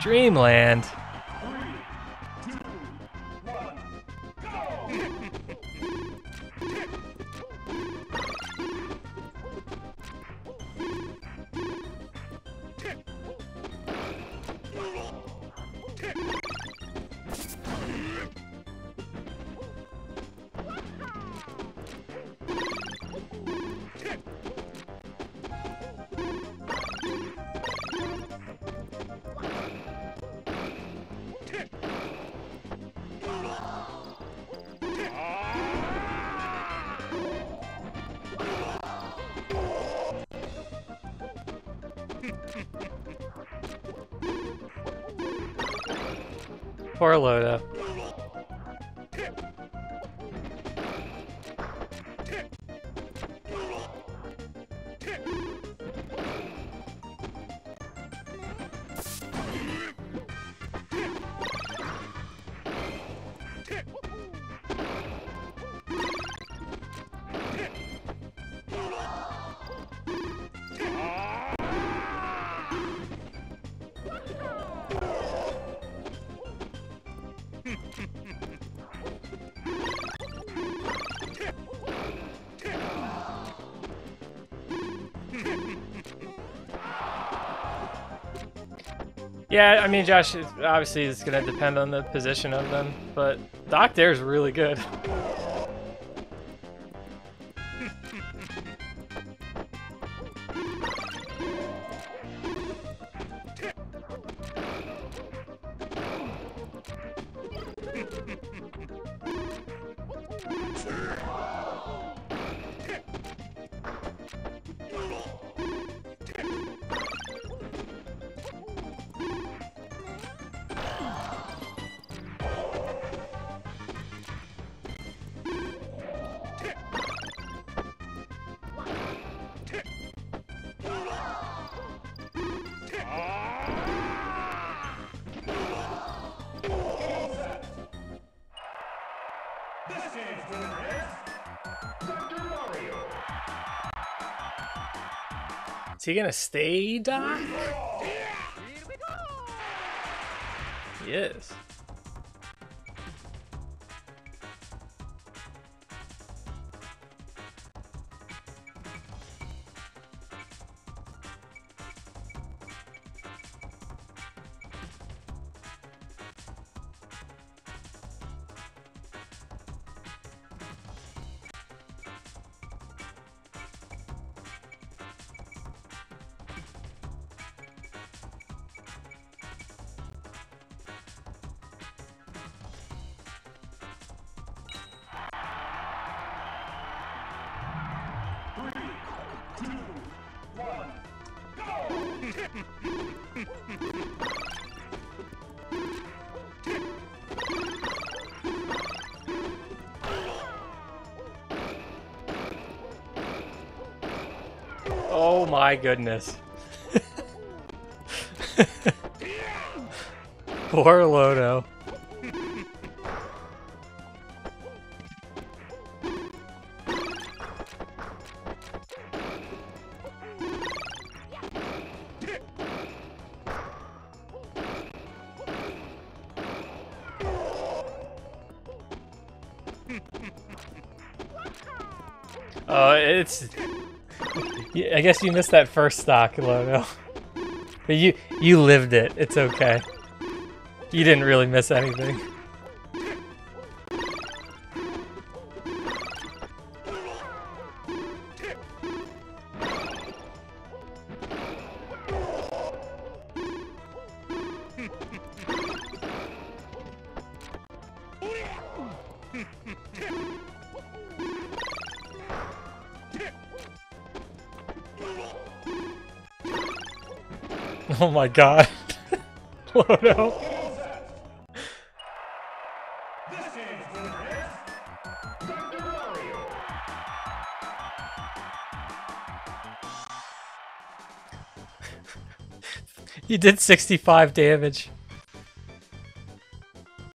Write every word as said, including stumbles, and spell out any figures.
Dreamland. Poor Loda. Yeah, I mean, Josh, it's, obviously it's going to depend on the position of them, but Doc Dare's really good. Is he gonna stay, Doc? He is. Oh my goodness. Poor Lodo. Oh, it's... I guess you missed that first stock, Lodo. But you you lived it. It's okay. You didn't really miss anything. Oh my god. Lodo. You did sixty-five damage.